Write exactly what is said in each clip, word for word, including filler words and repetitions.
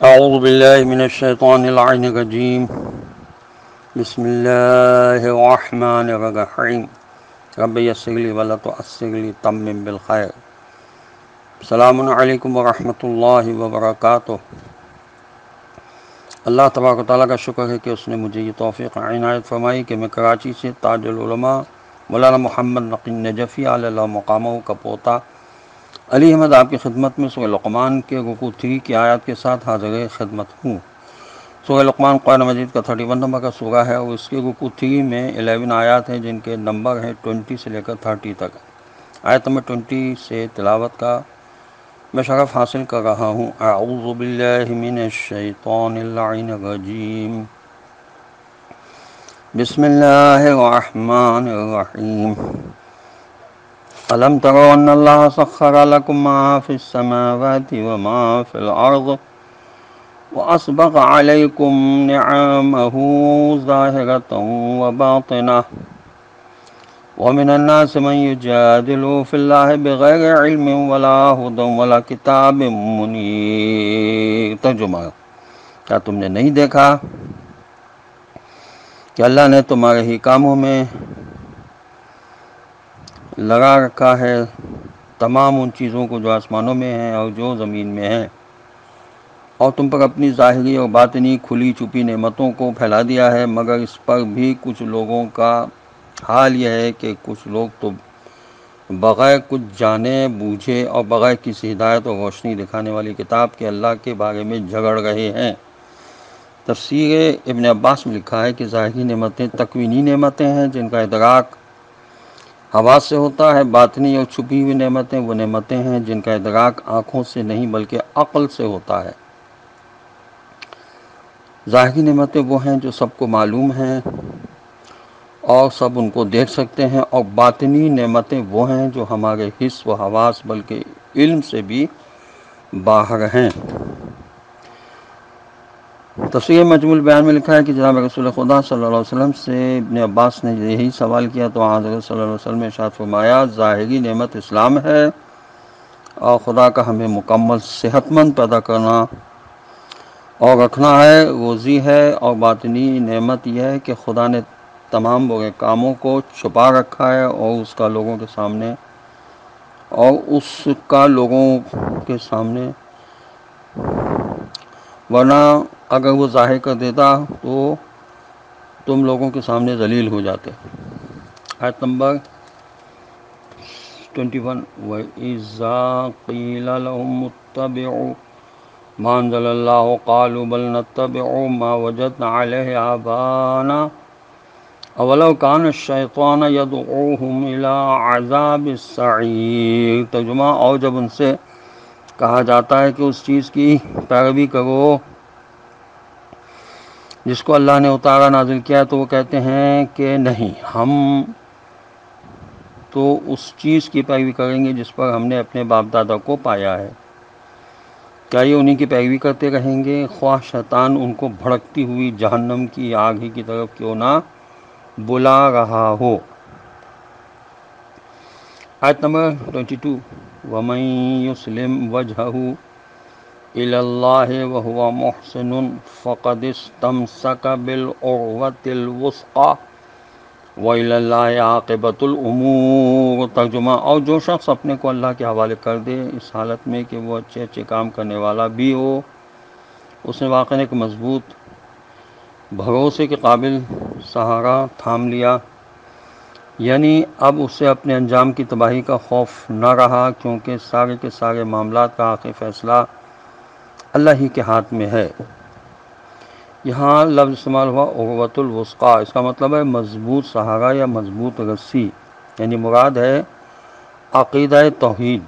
اعوذ باللہ من الشیطان اللعین الرجیم بسم اللہ الرحمن الرحیم رب یسر لی ولا تعسر لی تمم بالخیر. السلام علیکم ورحمۃ اللہ وبرکاتہ. اللہ تبارک و تعالیٰ کا شکر ہے کہ اس نے مجھے یہ توفیق عنایت فرمائی کہ میں کراچی سے تاج العلماء مولانا محمد نقی نجفی علی اللہ مقامہ کا پوتا علی احمد آپ کی خدمت میں سورہ لقمان کے رکوع تھری کی آیات کے ساتھ حاضر خدمت ہوں. سورہ لقمان قرآن مجید کا اکتیس نمبر کا سورہ ہے اور اس کے رکوع تھری میں گیارہ آیات ہیں جن کے نمبر ہیں بیس سے لے کر تیس تک. آیت نمبر بیس سے تلاوت کا میں شرف حاصل کر رہا ہوں. اعوذ باللہ من الشیطان اللعین الرجیم بسم اللہ الرحمن الرحیم. ألم تروا أن الله سخر لكم ما في السماوات وما في الأرض وأسبغ عليكم نعمه ظاهرة وباطنة ومن الناس من يجادل في الله بغير علم ولا هدى ولا كتاب منير. ترجمہ: کیا تم نے نہیں دیکھا کہ اللہ نے تمہارے ہی کاموں میں لگا رکھا ہے تمام ان چیزوں کو جو آسمانوں میں ہیں اور جو زمین میں ہیں، اور تم پر اپنی ظاہری اور باطنی کھلی چھپی نعمتوں کو پھیلا دیا ہے، مگر اس پر بھی کچھ لوگوں کا حال یہ ہے کہ کچھ لوگ تو بغیر کچھ جانے بوجھے اور بغیر کسی ہدایت اور روشنی دکھانے والی کتاب کے اللہ کے بارے میں جھگڑ رہے ہیں. تفسیر ابن عباس میں لکھا ہے کہ ظاہری نعمتیں تکوینی نعمتیں ہیں جن کا ادراک حواس سے ہوتا ہے. باطنی اور چھپی ہوئی نعمتیں وہ نعمتیں ہیں جن کا ادراک آنکھوں سے نہیں بلکہ عقل سے ہوتا ہے. ظاہری نعمتیں وہ ہیں جو سب کو معلوم ہیں اور سب ان کو دیکھ سکتے ہیں، اور باطنی نعمتیں وہ ہیں جو ہمارے حس و حواس بلکہ علم سے بھی باہر ہیں. تفسیر مجموع البیان میں لکھا ہے کہ جناب رسول خدا صلی اللہ علیہ وسلم سے ابن عباس نے یہی سوال کیا تو حضرت صلی اللہ علیہ وسلم نے ارشاد فرمایا، ظاہری نعمت اسلام ہے اور خدا کا ہمیں مکمل صحت مند پیدا کرنا اور رکھنا ہے، روزی ہے. اور باطنی نعمت یہ ہے کہ خدا نے تمام برے کاموں کو چھپا رکھا ہے اور اس کا لوگوں کے سامنے اور اس کا لوگوں کے سامنے ورنہ اگر وہ ظاہر کر دیتا تو تم لوگوں کے سامنے ذلیل ہو جاتے. آیت نمبر اکیس. وَإِذَا قِيلَ لَهُمُ اتَّبِعُوا مَا أَنزَلَ اللَّهُ قَالُوا بَلْ نَتَّبِعُ مَا وَجَدْنَا عَلَيْهِ آبَاءَنَا أَوَلَوْ كَانَ الشَّيْطَانُ يَدْعُوهُمْ إِلَىٰ عَذَابِ السَّعِيرِ. ترجمہ: اور جب ان سے کہا جاتا ہے کہ اس چیز کی پیروی کرو جس کو اللہ نے اتارا نازل کیا، تو وہ کہتے ہیں کہ نہیں، ہم تو اس چیز کی پیروی کریں گے جس پر ہم نے اپنے باپ دادا کو پایا ہے. کیا یہ انہی کی پیروی کرتے رہیں گے خواہ شیطان ان کو بھڑکتی ہوئی جہنم کی آگ ہی کی طرف کیوں نہ بلا رہا ہو. آیت نمبر بائیس. وَمَن يُسْلِمْ وَجْهَهُ إِلَى اللَّهِ وَهُوَ مُحْسِنٌ فَقَدِ اسْتَمْسَكَ بِالْعُرْوَةِ الْوُثْقَىٰ وَإِلَى اللَّهِ عَاقِبَةُ الْأُمُورِ. ترجمہ: اور جو شخص اپنے کو اللہ کے حوالے کر دے اس حالت میں کہ وہ اچھے اچھے کام کرنے والا بھی ہو، اس نے واقعی ایک مضبوط بھروسے کے قابل سہارا تھام لیا. یعنی اب اسے اپنے انجام کی تباہی کا خوف نہ رہا، کیونکہ سارے کے سارے معاملات کا آخری فیصلہ اللہ ہی کے ہاتھ میں ہے. یہاں لفظ استعمال ہوا عروۃ الوثقیٰ، اس کا مطلب ہے مضبوط سہارا یا مضبوط رسی، یعنی مراد ہے عقیدہ توحید.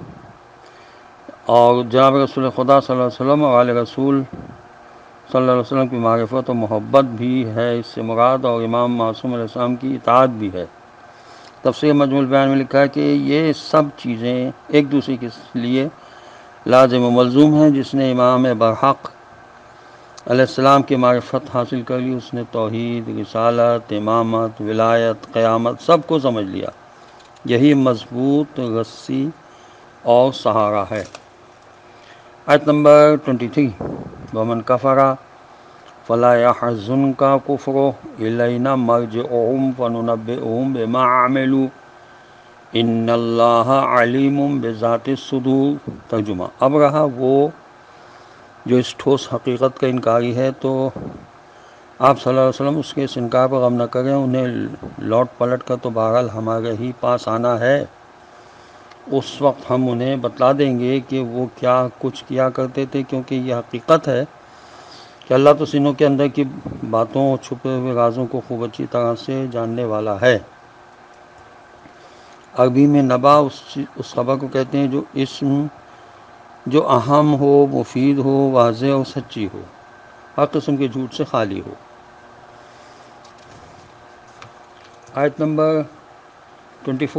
اور جناب رسول خدا صلی اللہ علیہ وسلم اور آل رسول صلی اللہ علیہ وسلم کی معرفت و محبت بھی ہے اس سے مراد، اور امام معصوم علیہ السلام کی اطاعت بھی ہے. تفسیر مجموع البیان میں لکھا ہے کہ یہ سب چیزیں ایک دوسرے کے لیے لازم و ملزوم ہیں. جس نے امام برحق علیہ السلام کی معرفت حاصل کر لی، اس نے توحید، رسالت، امامت، ولایت، قیامت سب کو سمجھ لیا. یہی مضبوط رسی اور سہارا ہے. آیت نمبر تیئیس. ومن کفر فلا يحزنك كفره إلينا مرجعهم فننبئهم بما عملوا ان اللہ علیم بذات الصدور۔ ترجمہ۔ اب رہا وہ جو اس ٹھوس حقیقت کا انکاری ہے، تو آپ صلی اللہ علیہ وسلم اس کے اس انکار پر غم نہ کریں، انہیں لوٹ پلٹ کر تو بہرحال ہمارے ہی پاس آنا ہے۔ اس وقت ہم انہیں بتلا دیں گے کہ وہ کیا کچھ کیا کرتے تھے، کیونکہ یہ حقیقت ہے کہ اللہ تو سینوں کے اندر کی باتوں اور چھپے ہوئے رازوں کو خوب اچھی طرح سے جاننے والا ہے۔ عربی میں نبا اس اس خبر کو کہتے ہیں جو اسم جو اہم ہو، مفید ہو، واضح اور سچی ہو، ہر قسم کے جھوٹ سے خالی ہو۔ آیت نمبر چوبیس،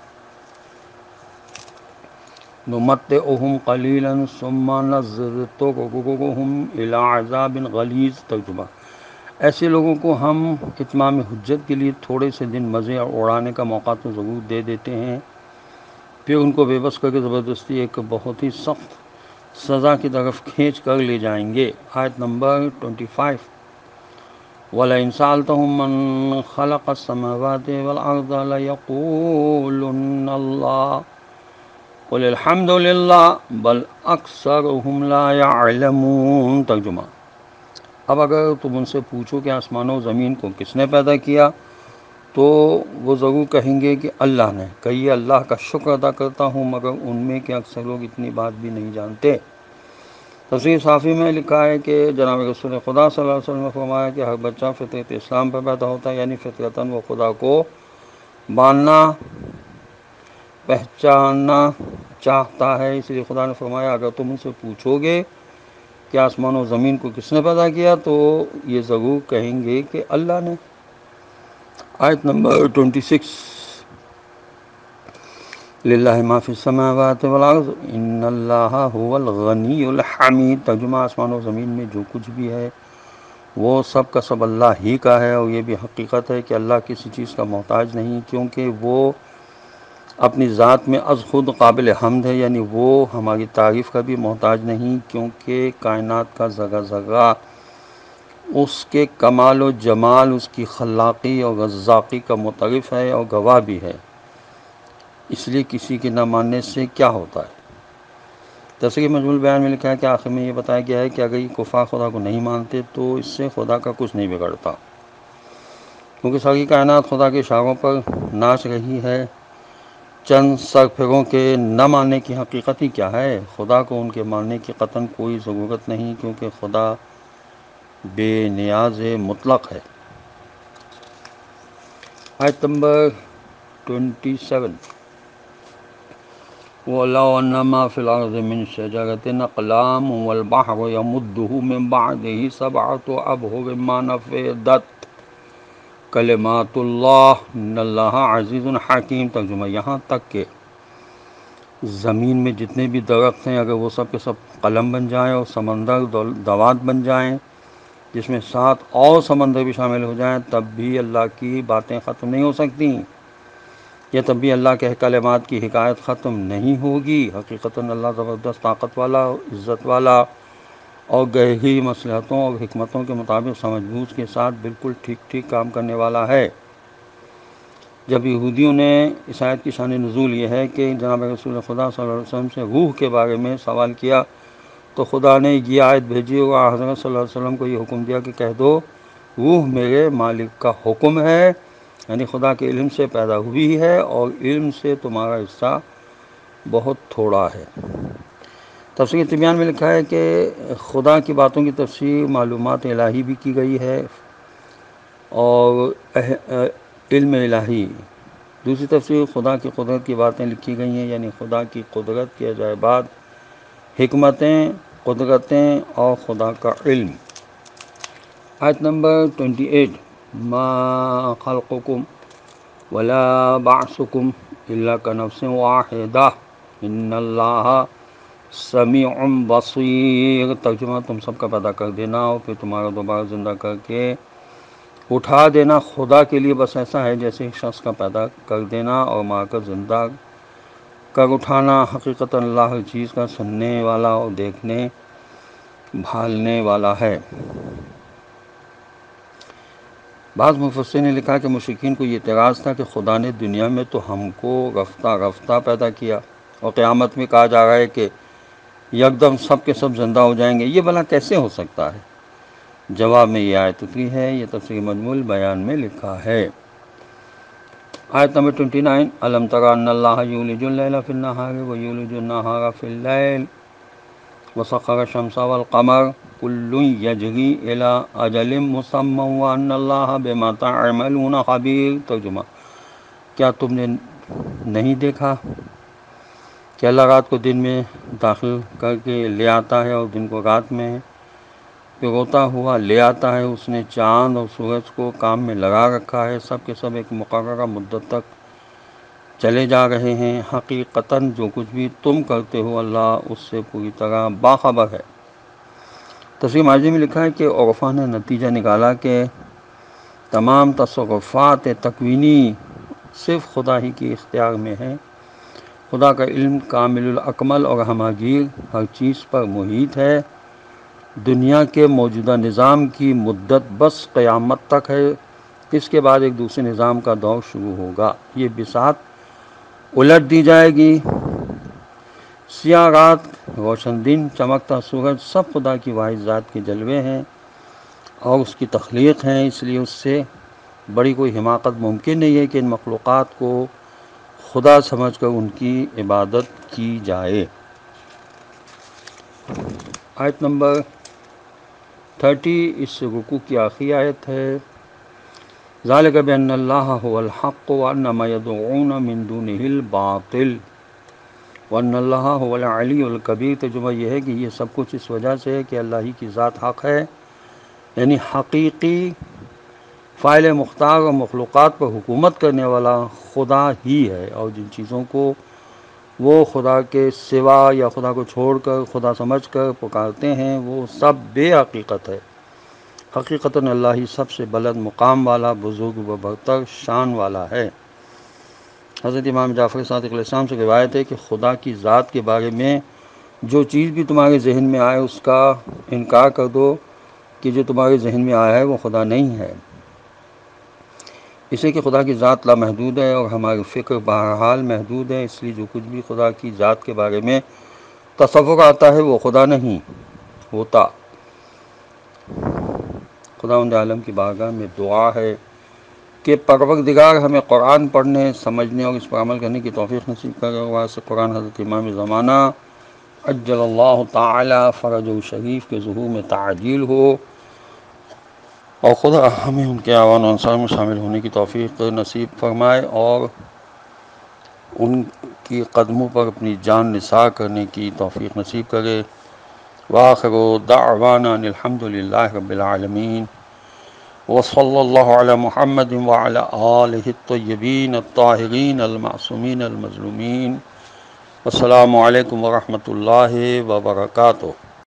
نمتعہم قلیلا ثم نضطرہم الی عذاب غلیظ۔ ترجمہ۔ ایسے لوگوں کو ہم اتمام حجت کے لیے تھوڑے سے دن مزے اور اڑانے کا موقع تو ضرور دے دیتے ہیں، پھر ان کو بے بس کر کے زبردستی ایک بہت ہی سخت سزا کی طرف کھینچ کر لے جائیں گے۔ آیت نمبر پچیس، وَلَئِن سَأَلْتَهُم مَّن خَلَقَ السَّمَاوَاتِ وَالْأَرْضَ لَيَقُولُنَّ اللَّهُ قُلِ الْحَمْدُ لِلَّهِ بَلْ أَكْثَرُهُمْ لَا يَعْلَمُونَ۔ ترجمہ۔ اب اگر تم ان سے پوچھو کہ آسمانوں و زمین کو کس نے پیدا کیا، تو وہ ضرور کہیں گے کہ اللہ نے۔ کہیے اللہ کا شکر ادا کرتا ہوں، مگر ان میں کے اکثر لوگ اتنی بات بھی نہیں جانتے۔ تفسیر صافی میں لکھا ہے کہ جناب رسول خدا صلی اللہ علیہ وسلم نے فرمایا کہ ہر بچہ فطرت اسلام پر پیدا ہوتا ہے، یعنی فطرتاً وہ خدا کو ماننا پہچاننا چاہتا ہے۔ اس لیے خدا نے فرمایا اگر تم ان سے پوچھو گے کہ آسمان و زمین کو کس نے پیدا کیا، تو یہ ضرور کہیں گے کہ اللہ نے۔ آیت نمبر چھبیس، للہ ما فی السماوات والارض ان اللہ هو الغنی الحمید۔ ترجمہ۔ آسمان و زمین میں جو کچھ بھی ہے وہ سب کا سب اللہ ہی کا ہے، اور یہ بھی حقیقت ہے کہ اللہ کسی چیز کا محتاج نہیں، کیونکہ وہ اپنی ذات میں از خود قابل حمد ہے، یعنی وہ ہماری تعریف کا بھی محتاج نہیں، کیونکہ کائنات کا ذرہ ذرہ اس کے کمال و جمال، اس کی خلاقی اور رزاقی کا معترف ہے اور گواہ بھی ہے۔ اس لیے کسی کے نہ ماننے سے کیا ہوتا ہے؟ تفسیر مجموع البیان میں لکھا ہے کہ آخر میں یہ بتایا گیا ہے کہ اگر یہ کفار خدا کو نہیں مانتے تو اس سے خدا کا کچھ نہیں بگڑتا، کیونکہ ساری کائنات خدا کے اشاروں پر ناچ رہی ہے۔ چند سرفروں کے نہ ماننے کی حقیقت ہی کیا ہے؟ خدا کو ان کے ماننے کی قطعاً کوئی ضرورت نہیں، کیونکہ خدا بے نیاز مطلق ہے۔ آیت نمبر سبیس، وَلَوْ أَنَّ مَا فِي الْأَرْضِ مِن شَجَرَةٍ أَقْلَامٌ وَالْبَحْرُ يَمُدُّهُ مِن بَعْدِهِ سَبْعَةُ أَبْحُرٍ مَا نَفِدَتْ کلمات اللہ ان اللہ عزیز حکیم۔ ترجمہ۔ یہاں تک کہ زمین میں جتنے بھی درخت ہیں، اگر وہ سب کے سب قلم بن جائیں اور سمندر دوات بن جائیں جس میں سات اور سمندر بھی شامل ہو جائیں، تب بھی اللہ کی باتیں ختم نہیں ہو سکتی، یا تب بھی اللہ کے کلمات کی حکایت ختم نہیں ہوگی۔ حقیقتاً اللہ زبردست طاقت والا، عزت والا اور گہری مصلحتوں اور حکمتوں کے مطابق سمجھ بوجھ کے ساتھ بالکل ٹھیک ٹھیک کام کرنے والا ہے۔ جب یہودیوں نے اس آیت کی شان نزول یہ ہے کہ جناب رسول خدا صلی اللہ علیہ وسلم سے روح کے بارے میں سوال کیا، تو خدا نے یہ آیت بھیجی اور حضرت صلی اللہ علیہ وسلم کو یہ حکم دیا کہ کہہ دو روح میرے مالک کا حکم ہے، یعنی خدا کے علم سے پیدا ہوئی ہے اور علم سے تمہارا حصہ بہت تھوڑا ہے۔ تفسیر طبیان میں لکھا ہے کہ خدا کی باتوں کی تفسیر معلومات الہی بھی کی گئی ہے اور علم الہی۔ دوسری تفسیر خدا کی قدرت کی باتیں لکھی گئی ہیں، یعنی خدا کی قدرت کے عجائبات، حکمتیں، قدرتیں اور خدا کا علم۔ آیت نمبر اٹھائیس، ما خلقکم ولا بعثکم الا کنفس واحدہ ان اللہ سمیع بصیر۔ ترجمہ۔ تم سب کا پیدا کر دینا اور پھر تمہارا دوبارہ زندہ کر کے اٹھا دینا خدا کے لیے بس ایسا ہے جیسے ایک شخص کا پیدا کر دینا اور مار کر زندہ کر اٹھانا۔ حقیقتاً اللہ ہر چیز کا سننے والا اور دیکھنے بھالنے والا ہے۔ بعض مفسرین نے لکھا کہ مشرکین کو یہ اعتراض تھا کہ خدا نے دنیا میں تو ہم کو رفتہ رفتہ پیدا کیا، اور قیامت میں کہا جا رہا ہے کہ یکدم سب کے سب زندہ ہو جائیں گے، یہ بھلا کیسے ہو سکتا ہے؟ جواب میں یہ آیت اتری ہے، یہ تفسیر مجموع البیان میں لکھا ہے۔ آیت نمبر انیس، الم تر ان اللہ یولج اللیل فی النہار ویولج النہار فی اللیل وسخر الشمس والقمر کل یجری الی اجل مسمى وان اللہ بما تعملون خبیر۔ ترجمہ: کیا تم نے نہیں دیکھا کہ اللہ رات کو دن میں داخل کر کے لے آتا ہے اور دن کو رات میں پروتا ہوا لے آتا ہے؟ اس نے چاند اور سورج کو کام میں لگا رکھا ہے، سب کے سب ایک مقررہ مدت تک چلے جا رہے ہیں۔ حقیقتاً جو کچھ بھی تم کرتے ہو اللہ اس سے پوری طرح باخبر ہے۔ تفسیر ماجدی میں لکھا ہے کہ عرفا نے نتیجہ نکالا کہ تمام تصرفات تکوینی صرف خدا ہی کی اختیار میں ہیں۔ خدا کا علم کامل الاکمل اور ہماگیر ہر چیز پر محیط ہے۔ دنیا کے موجودہ نظام کی مدت بس قیامت تک ہے، اس کے بعد ایک دوسرے نظام کا دور شروع ہوگا۔ یہ بساط الٹ دی جائے گی۔ سیاہ رات، روشن دن، چمکتا سورج سب خدا کی واحد ذات کے جلوے ہیں اور اس کی تخلیق ہیں، اس لیے اس سے بڑی کوئی حماقت ممکن نہیں ہے کہ ان مخلوقات کو خدا سمجھ کر ان کی عبادت کی جائے۔ آیت نمبر تیس اس رکوع کی آخری آیت ہے۔ ذالک بأن اللہ هو الحق وان ما يدعون من دونه الباطل وان اللہ هو العلی الکبیر۔ ترجمہ یہ ہے کہ یہ سب کچھ اس وجہ سے ہے کہ اللہ ہی کی ذات حق ہے، یعنی حقیقی فاعل مختار اور مخلوقات پر حکومت کرنے والا خدا ہی ہے، اور جن چیزوں کو وہ خدا کے سوا یا خدا کو چھوڑ کر خدا سمجھ کر پکارتے ہیں وہ سب بے حقیقت ہے۔ حقیقتاً اللہ ہی سب سے بلند مقام والا، بزرگ و برتر شان والا ہے۔ حضرت امام جعفر صادق علیہ السلام سے روایت ہے کہ خدا کی ذات کے بارے میں جو چیز بھی تمہارے ذہن میں آئے اس کا انکار کر دو کہ جو تمہارے ذہن میں آیا ہے وہ خدا نہیں ہے، اسے کہ خدا کی ذات لامحدود ہے اور ہماری فکر بہرحال محدود ہے، اس لیے جو کچھ بھی خدا کی ذات کے بارے میں تصور آتا ہے وہ خدا نہیں ہوتا۔ خداوند عالم کی بارگاہ میں دعا ہے کہ پروردگار ہمیں قرآن پڑھنے، سمجھنے اور اس پر عمل کرنے کی توفیق نصیب کرے، اور واسطہ قرآن حضرت امام زمانہ عجل اللہ تعالی فرج شریف کے ظہور میں تعجیل ہو، اور خدا ہمیں ان کے اعوان و انصار میں شامل ہونے کی توفیق نصیب فرمائے اور ان کی قدموں پر اپنی جان نثار کرنے کی توفیق نصیب کرے۔ وآخر دعوانا ان الحمد للہ رب العالمین، وصلی اللہ علی محمد وعلی آلہ الطیبین الطاہرین المعصومین المظلومین۔ السلام علیکم ورحمۃ اللہ وبرکاتہ۔